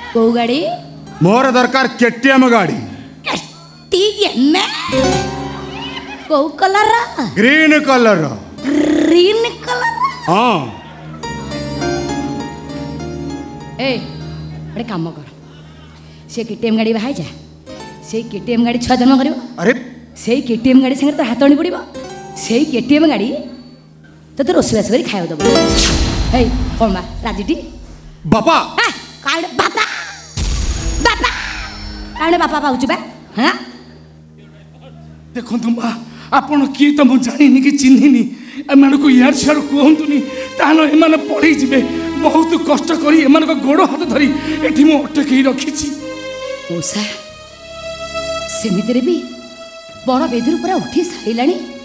को गाड़ी मोर दरकार केटीएम गाड़ी को colour green colour green colour हाँ ए बड़े काम कर से केटीएम गाड़ी बाहर जा से केटीएम गाड़ी छुआ जन्म कर अरे से केटीएम गाड़ी संगे तो हाथ अणी पड़ो से केटीएम गाड़ी तो रोषेबास कर खाया दब है कौन बा राजीटी बापा बापा बापा काणे बापा पाउछु बा हां देखो माँ आपण किए तो मुझे जानी कि चिन्हनी एम को यार सियाड़ कहतुनि तान एम पड़े जी बहुत कष्ट करी एम गोड़ हाथ धरी एठी मु अटक रखी ओषा सेमिति भी बड़ बेदी पूरा उठी सारा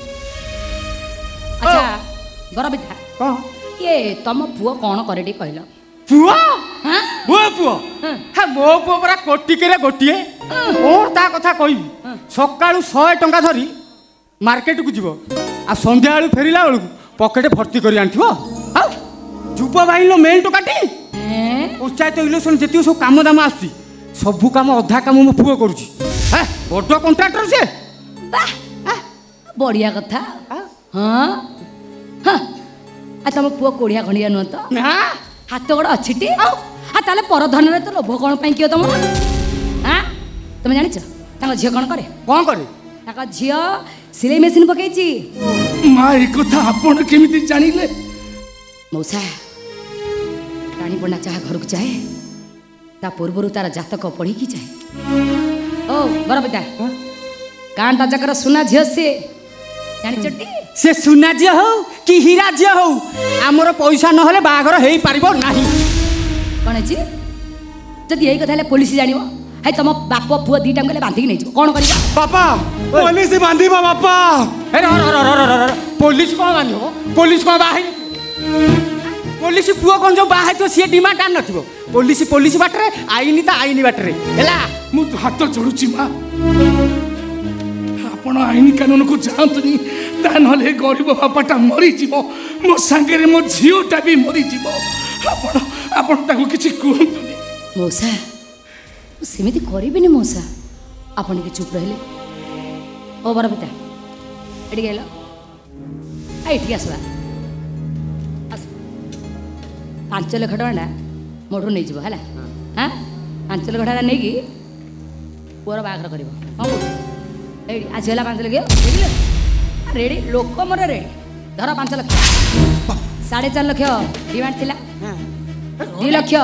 अच्छा गरबिता ये तुम पुओ कौन करे कहल पुओ मो पुओ हाँ मो पुओ पूरा कोटिके गोटे और ता कथा कही सका 100 टंका धरी मार्केट को जीव आ संध्या बेलू फेरला बेलू पकेट भर्ती कर जुब बाहिनी मेन टोकाटी पंचायत इलेक्शन जी सब कम दाम आसुची सबू कम अधा कम मो पुओ करुची बड़ कंट्राक्टर से बढ़िया कथा हाँ हाँ तुम पुओ कोड़िया खंडिया नुह तो हाथ गोड़ अच्छी ताले परधन तो लोभ कौन पाई किए तुम हाँ तुम जानिच झील कौन करे झील सिलाई मेसीन पकई माँ एक कथा आपण केमिति जानिले मौसा रानी पण्डा चाह घर को जाए ता पूर्व तार जातक पढ़ी की जाए ओ गरबिता कांटा जकर सुना झील से जानिचटी से सुना झील हो कि हीरा झील हो आमर पैसा नहले बाघर हेई पारिबो नाही कौन अच्छी जदि यही कथा पुलिस जान है तुम बाप पुओ दीटा गले बांधिक नहीं कौन कर बापा पुलिस बांध बापा पुलिस कौन बांध पुलिस कौन बाहर पुलिस पुओ कौन जो बाहर तो सी डिमांड आन न पुलिस पुलिस बाटरे आईनी तो आईनी बाटरे है मु हाथ जोड़ुची माँ आपण आईन कानून को जानतुनी ता नले गरीब बापाटा मरी जीवो मो सांगे मो झीओटा भी मरी जीवो आपण आपण ताको किछि कहंतुनी मौसा सेमिति करिबिनी मौसा आपण के चुप रहले ओ बरबिता एडी गेलो आ एठी आसबा 5 लाख टका मोठू नहीं जीव है हाँ 5 लाख टका नहीं कि पुअर बाघर कर आसगला 5 लाख रेडी लोक मोर रेडी धर 5 लाख 4.5 लाख डिमांड थिला 2 लाख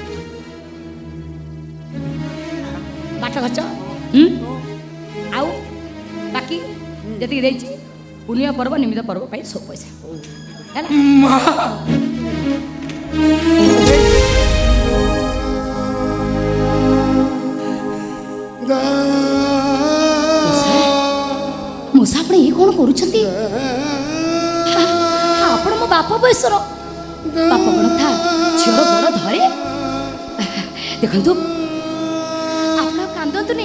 बाट खर्च आउ बाकी जी पुण्य पर्व निमित्त पर्व पाई सब पैसा मौसा आप ये कौन करुछंती आपण मो बाप बयसर बाप कौन था झील गोड़ धरे देखु आप कांदतुनि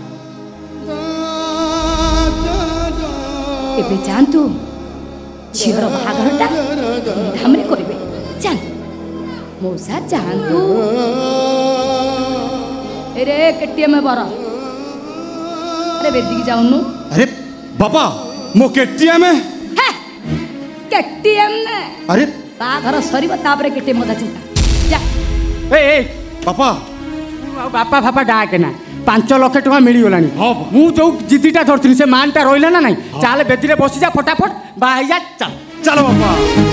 एबे जानतु झील बाहाघरटा धूमधाम करेंगे जानतु मौसा जानतु अरे केटीएम बर अरे बेदी जाऊनु अरे बापा मो केटीएम है केटीएम अरे बाघर सरीब तापरे केटीएम कथा चिंता जा ए बापा बापा फापा डाके ना 5 लाख टका मिलगला मु जो जिद्दीटा धरती से मानटा रहा ना ना चल बेदी में बसी जा फटाफट बाहर जा चल चलो बापा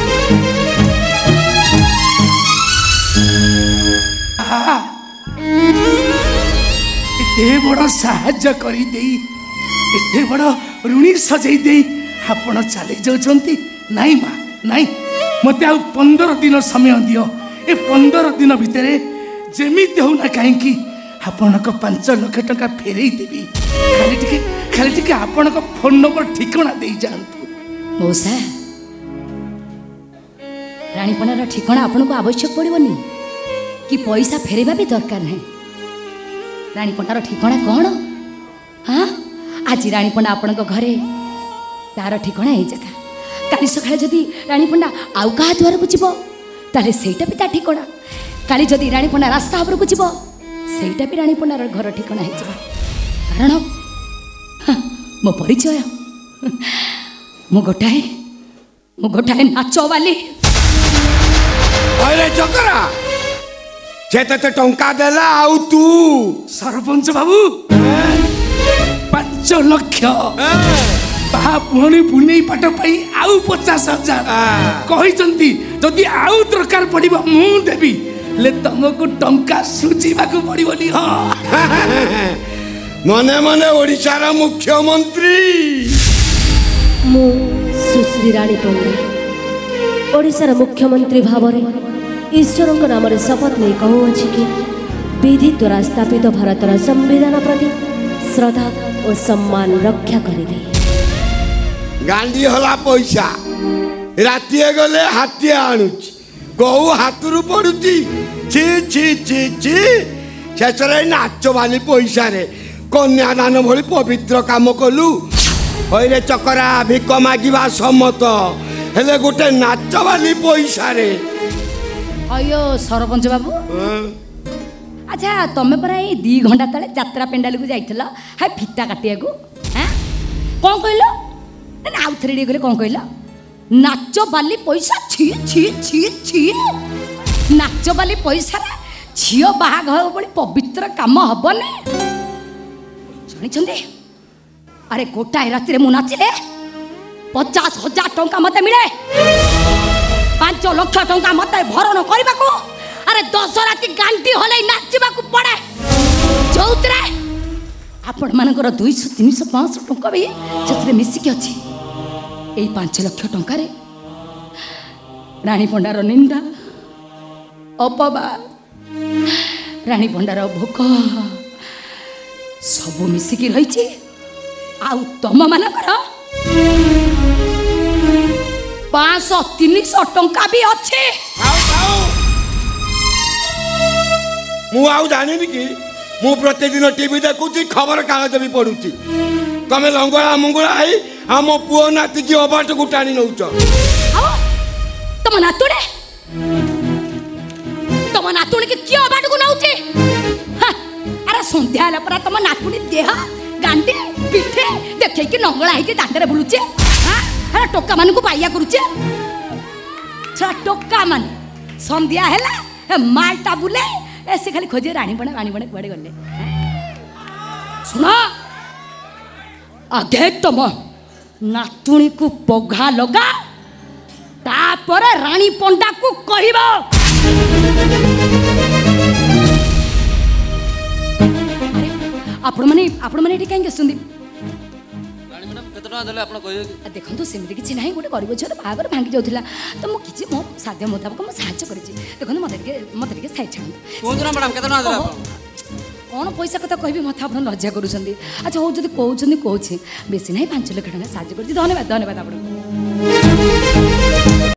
एते बड़ साहाय्य करी देई एते बड़ ऋणी सजई देई आपण चले जाउछंती नाही माँ नाही मते आ 15 दिन समय दियो ए 15 दिन भितरे जेमिति हो ना काहेकि आपण को 5 लाख टका फेरई देबी खाली टिके आपण को फोन नंबर ठिकाना दे जानतु मौसा रानीपणार ठिकाना आपण को आवश्यक पड़ोनी कि पैसा फेरवा भी दरकार नहीं रानीपणार ठिकाना कौन हाँ आज रानीपंडा आपण घरे तार ठिकाना यही जगह काली सकाଳେ जदि रानीपंडा आउ क्या द्वार को जीव ताले सेटा भी ता ठिकाना काली जदि रानीपंडा रास्ता ऊपर को जीव ସେଇଟା ବି ରାଣୀ ପଣ୍ଡାର ଘର ଠିକଣା ହେଇଯିବ। କାରଣ ମୋ ପରିଚୟ ମୁଁ ଗୋଟାଏ ନାଚ ବାଲି। अरे चकरा से ते टंका देला आउ तू सरपंच बाबू 5 लाख बाहा पुणी पुणे पाठ पाई आउ 50,000 कहते जदि आउ दरकार पड़ो मु देवी ले तुमको टंका सुझीवाक पड़ोनी। हाँ मने मने ओडिशार मुख्यमंत्री मु सुश्री राणी पंडा ओडिशार मुख्यमंत्री भाव ईश्वर नाम शपथ नहीं कहूँ कि विधि द्वारा स्थापित भारतर संविधान प्रति श्रद्धा और सम्मान रक्षा करें। गांधी हला पैसा राति गले हाथी आणुच गहू हाथरू पड़ुची छि छि छि छि शेषरे नाच वाली पैसा रे कन्यादान भली पवित्र काम कलु। हईरे चकरा भिक मागिबा सम्मत हेले गोटे नाच वाली पैसा रे। अयो सरपंच बाबू अच्छा तमें परा 2 घंटा तले यात्रा पेंडाल को जाइथिल हाय फिता काटिया को हैं कौन कहलो ना आउ थ्री गले कौन कहलो नाच बाली पैसा छी छी छी छी नाच बाली पैसा रे झियो बाहाघर बड़ी पवित्र काम हबने जानि छंदे। अरे गोटाए राति रे मु नाचिले 50,000 टंका मते मिले 5 लाख टंका मत भरण करने को। अरे 10 राति गांडी हल नाचवा पड़े जो आपण मानकर 200, 300, 500 टंका भी से मिसिकी अच्छी। यही 5 लाख टंका राणी पंडार निंदा अपवाद राणी पंडार भोक सबू मिसिकी रही आउ तम मानकर 500, 300 टंका भी अच्छे। मु आउ जानी कि मु प्रतिदिन टीवी देखुची खबर कागज भी पढ़ुची तमे लंगड़ा मंगड़ा आई आम पुओ नाती की अबाट को टाणी नौच तम नातुणी की किए अबाट को नौचे। अरे संध्या होला परा तम नातुणी देह गांडी पिठे देखे कि नंगला है कि दांडरे बुलुचे। अरे टोका मान को पाइया करुचे टोका मान संध्या है मालटा बुले ऐसे खाली खोजे राणी बने कुआड़े गले। सुन आगे तुम नातुणी को पघा लगा तापर राणी पंडा को कहब। आपण माने कहीं सुंदी देखो सेमती किसी ना गोटे गरीब झील बाहर भांगी जाऊला तो मुझे मो साध्य मुताबक मुझे साहय कर देखो मत साइड छाड़ कौन पैसा कथा कह मत आप लज्जा कर। अच्छा हूँ जब कहते बेसी ना 5 लाख टका साहय कर धन्यवाद धन्यवाद आपको।